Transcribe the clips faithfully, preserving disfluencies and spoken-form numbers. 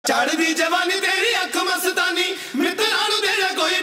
चढ़दी जवानी तेरी अख मस्तानी मित्रा नू दे जा कोई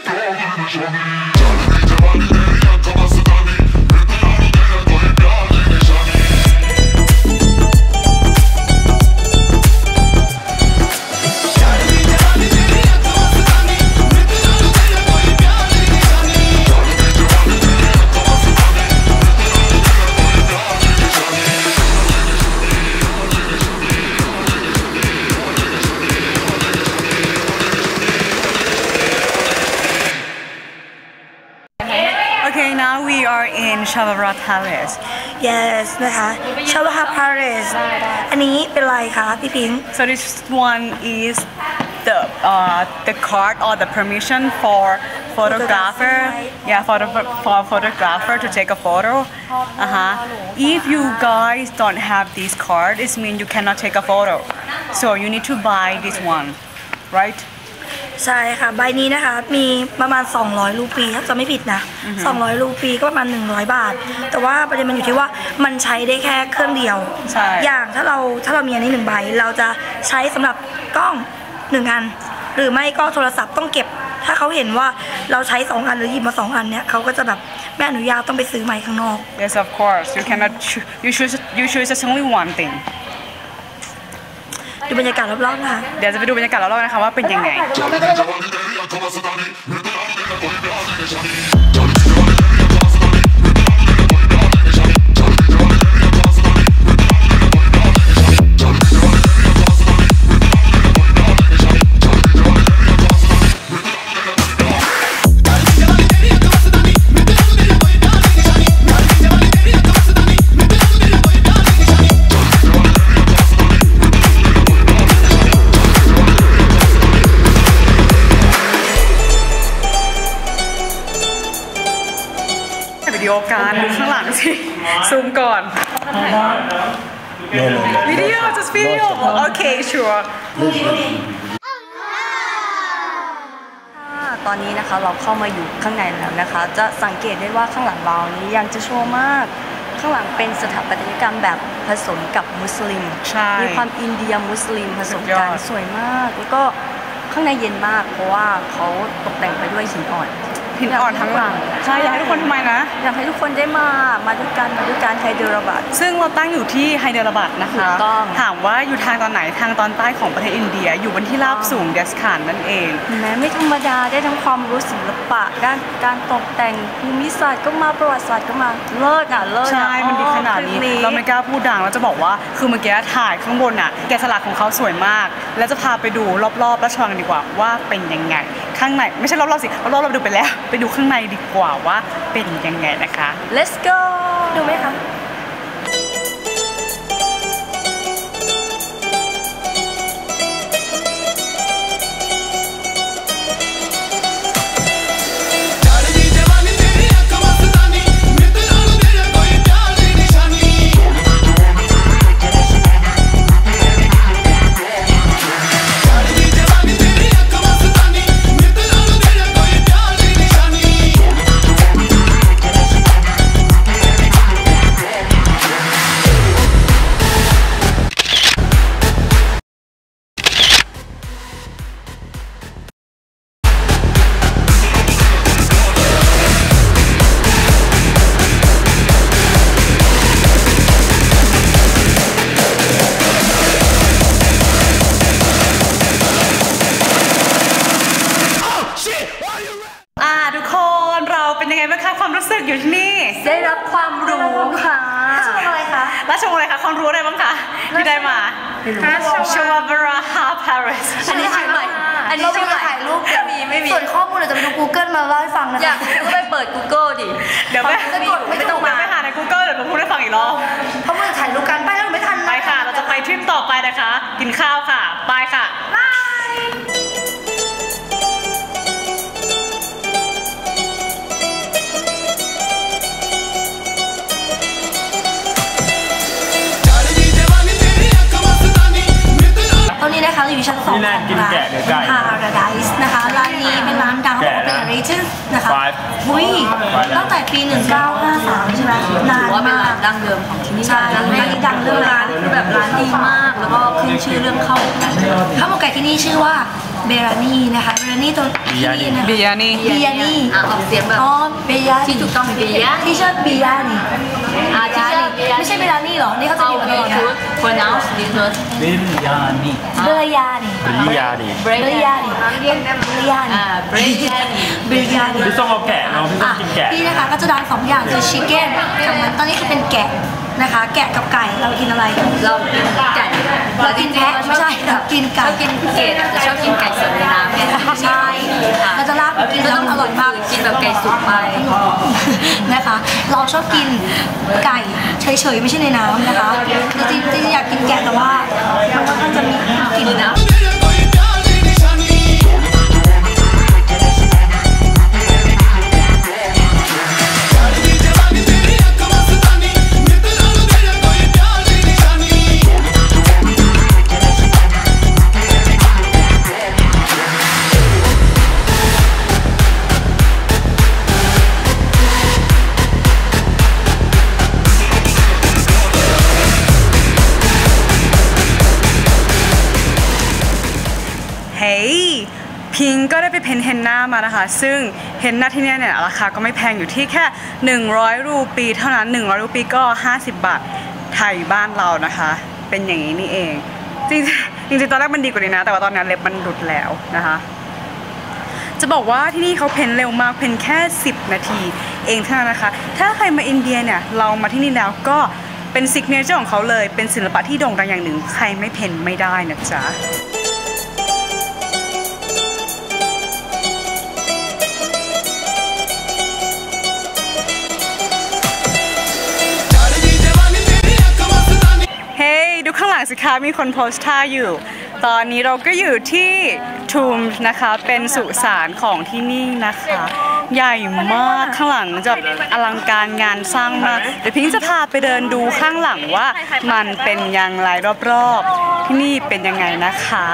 Okay, now we are in Chhabra Palace. Yes นะคะ Chhabra Palace อันนี้เป็นอะไรคะพี่พิงค์ So this one is the uh, the card or the permission for photographer. Yeah, for the for photographer to take a photo. Uh huh. If you guys don't have this card, it means you cannot take a photo. So you need to buy this one, right? ใช่ค่ะใบนี้นะคะมีประมาณสองร้อยรูปีถ้าจะไม่ผิดนะสองร้อยรูปีก็ประมาณหนึ่งร้อยบาทแต่ว่าประเด็นมันอยู่ที่ว่ามันใช้ได้แค่เครื่องเดียวอย่างถ้าเราถ้าเรามีอันนี้หนึ่งใบเราจะใช้สำหรับกล้องหนึ่งอันหรือไม่ก็โทรศัพท์ต้องเก็บถ้าเขาเห็นว่าเราใช้สองอันหรือหยิบมาสองอันเนี้ยเขาก็จะแบบไม่อนุญาตต้องไปซื้อใหม่ข้างนอก Yes, of course. You cannot. You choose. You choose just only one thing. ดูบรรยากาศรอบๆค่ะเดี๋ยวจะไปดูบรรยากาศรอบๆนะคะว่าเป็นยังไงวิดีโอการดูข้างหลังสิซูมก่อนวิดีโอ just video okay sure ตอนนี้นะคะเราเข้ามาอยู่ข้างในแล้วนะคะจะสังเกตได้ว่าข้างหลังเรานี้ยังจะโชว์มากข้างหลังเป็นสถาปัตยกรรมแบบผสมกับมุสลิมมีความอินเดียมุสลิมผสมกันสวยมากแล้วก็ข้างในเย็นมากเพราะว่าเขาตกแต่งไปด้วยหินอ่อนหินอ่อนทั้งหลังใช่อยากให้ทุกคนทำไมนะอยากให้ทุกคนได้มามาด้วยกันมาด้วยกันไฮเดรบัดซึ่งเราตั้งอยู่ที่ไฮเดรบัดนะคะถามว่าอยู่ทางตอนไหนทางตอนใต้ของประเทศอินเดียอยู่บนที่ราบสูงเดสขานนั่นเองแม้ไม่ธรรมดาได้ทั้งความรู้ศิลปะการการตกแต่งภูมิศาสตร์ก็มาประวัติศาสตร์ก็มาเลิศอ่ะเลิศใช่มันดีขนาดนี้เราไม่กล้าพูดดังเราจะบอกว่าคือเมื่อกี้ถ่ายข้างบนอ่ะแกะสลักของเขาสวยมากแล้วจะพาไปดูรอบๆราชวังกันดีกว่าว่าเป็นยังไงข้างในไม่ใช่รอบๆสิรอบๆเราดูไปแล้วไปดูข้างในดีกว่าว่าเป็นยังไงนะคะ Let's go ดูไหมคะความรู้สึกอยู่ที่นี่ได้รับความรู้ค่ะราชวงศ์อะไรคะราชวงศ์อะไรคะความรู้อะไรบ้างคะที่ได้มาชวาบราฮาปารีสอันนี้ชื่อใหม่อันนี้ชื่อใหม่ถ่ายรูปไม่มีไม่มีส่วนข้อมูลเราจะไปดู Google มาเล่าให้ฟังนะคะอยากก็ไปเปิด Google ดิเดี๋ยวไม่ไม่ต้องมาไปหาใน Google เดี๋ยวเราพูดให้ฟังอีกรอบเพราะมันถ่ายรูปกันไปแล้วไม่ทันไปค่ะเราจะไปทริปต่อไปนะคะกินข้าวค่ะไปค่ะบายตอนนี้นะคะเราอยู่ชั้นสองของร้านพาราไดซ์นะคะร้านนี้เป็นร้านดังของเป็นอริจินนะคะอุ้ยตั้งแต่ปีหนึ่งเก้าห้าสามใช่ไหมนานมากดั้งเดิมของที่นี่ใช่ร้านนี้ดังเรื่องร้านคือแบบร้านดีมากแล้วก็ขึ้นชื่อเรื่องข้าวหมกไก่ข้าวหมกไก่ที่นี่ชื่อว่าเบรานีนะคะเบรานีตัวที่นี่นะเบียนี่เบียนี่อ่ะออกเสียงแบบอ๋อเบียนี่ที่ถูกต้องเบียที่ชื่อเบียนี่อ่าที่ชื่อไม่ใช่เบรานี่หรอนี่เขาจะมีมาตลอดนะ pronounce this word เบียนี่เบรยานี่เบียนี่เบรยานี่เรียกเบรยานี่อ่า เบรยานี่เบรยานี่พี่ต้องเอาแกะเนาะพี่ต้องกินแกะพี่นะคะก็จะดังสองอย่างคือชิคเก้นกับมันตอนนี้คือเป็นแกะนะคะแกะกับไก่เรากินอะไรเรากินไก่เรากินแพะไม่ใช่เรากินไก่ชอบกินเกล็ดแต่ชอบกินไก่สดในน้ำเนี่ยใช่เราจะลาบกินแล้วมันอร่อยมากกินแบบไก่สุกไปนะคะเราชอบกินไก่เฉยๆไม่ใช่ในน้ำนะคะจริงๆอยากกินแกะแต่ว่ามันก็จะมีกลิ่นนะพิงก็ได้ไปเพ้นเฮนน่ามานะคะซึ่งเฮนน่าที่นี่เนี่ยราคาก็ไม่แพงอยู่ที่แค่หนึ่งร้อยรูปีเท่านั้นหนึ่งร้อยรูปีก็ห้าสิบบาทไทยบ้านเรานะคะเป็นอย่างนี้นี่เองจริงจริงๆตอนแรกมันดีกว่านี้นะแต่ว่าตอนนี้เล็บมันหลุดแล้วนะคะจะบอกว่าที่นี่เขาเพ้นเร็วมากเพ้นแค่สิบนาทีเองเท่านั้นนะคะถ้าใครมาอินเดียเนี่ยเรามาที่นี่แล้วก็เป็นซิกเนเจอร์ของเขาเลยเป็นศิลปะที่โด่งดังอย่างหนึ่งใครไม่เพ้นไม่ได้นะจ๊ะดูข้างหลังสิคะมีคนโพสท่าอยู่ตอนนี้เราก็อยู่ที่ทูมนะคะเป็นสุสานของที่นี่นะคะใหญ่มากข้างหลังจะอลังการงานสร้างมากเดี๋ยวพิงจะพาไปเดินดูข้างหลังว่ามันเป็นอย่างไรรอบๆที่นี่เป็นยังไงนะคะ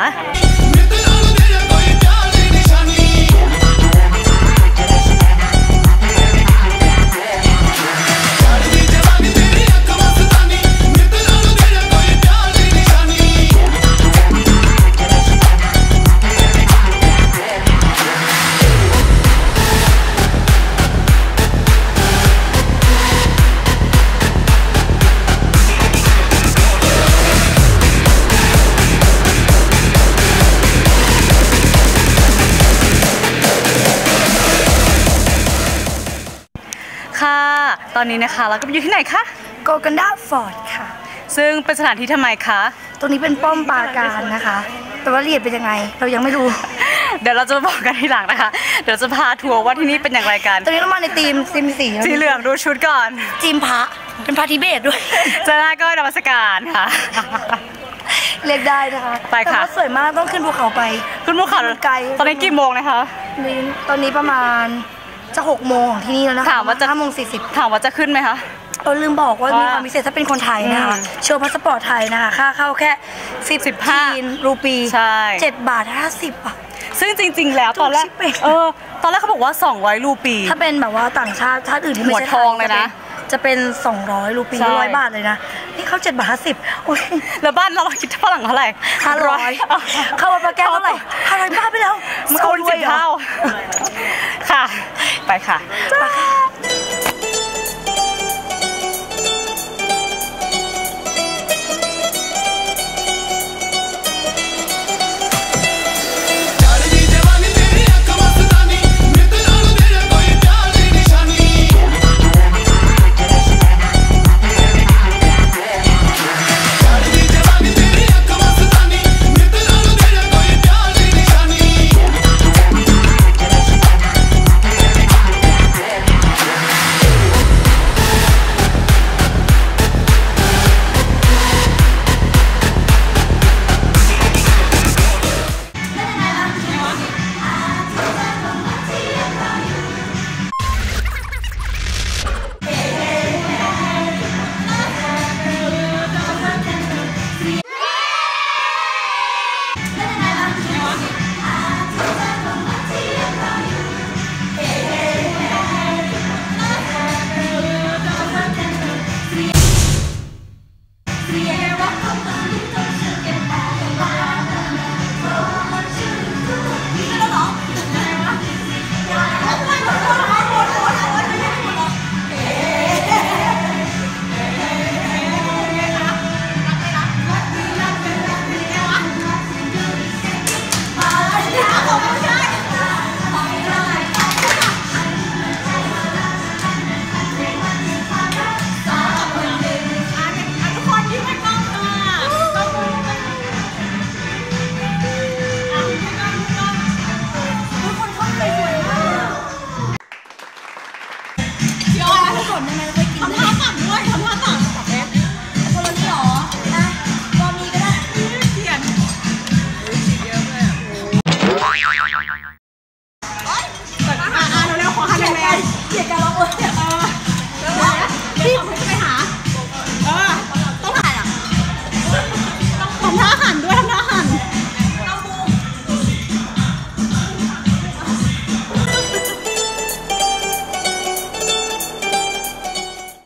ค่ะตอนนี้นะคะเราก็อยู่ที่ไหนคะโกกันดาฟอร์ดค่ะซึ่งเป็นสถานที่ทำไมคะตรงนี้เป็นป้อมปราการนะคะแต่ว่าละเอียดเป็นยังไงเรายังไม่รู้เดี๋ยวเราจะบอกกันทีหลังนะคะเดี๋ยวจะพาทัวร์ว่าที่นี่เป็นอย่างไรกันตอนนี้เรามาในทีมทีมสีสีเหลืองดูชุดก่อนทีมพระเป็นพระทิเบตด้วยจะได้ก็นมัสการค่ะเรียกได้นะคะไปค่ะสวยมากต้องขึ้นภูเขาไปขึ้นภูเขาไกลตอนนี้กี่โมงนะคะตอนนี้ประมาณจะหกโมงของที่นี่แล้วนะคะถามว่าจะห้าโมงสี่สิบถามว่าจะขึ้นไหมคะเออลืมบอกว่ามีความพิเศษถ้าเป็นคนไทยนะคะโชว์พาสปอร์ตไทยนะคะค่าเข้าแค่สิบห้ารูปีเจ็ดบาทห้าสิบอ่ะซึ่งจริงๆแล้วตอนแรกเออตอนแรกเขาบอกว่าสองร้อยรูปีถ้าเป็นแบบว่าต่างชาติชาติอื่นที่ไม่ใช่ทองเลยนะจะเป็นสองร้อยรูปีร้อยบาทเลยนะนี่เขาเจ็ดบาทห้าสิบแล้วบ้านเราคิดฝรั่งเท่าไหร่ห้าร้อยเข้ามาประแก้เท่าไหร่ห้าร้อยบาทไปแล้วมันคูณสิบเท่าค่ะไปค่ะ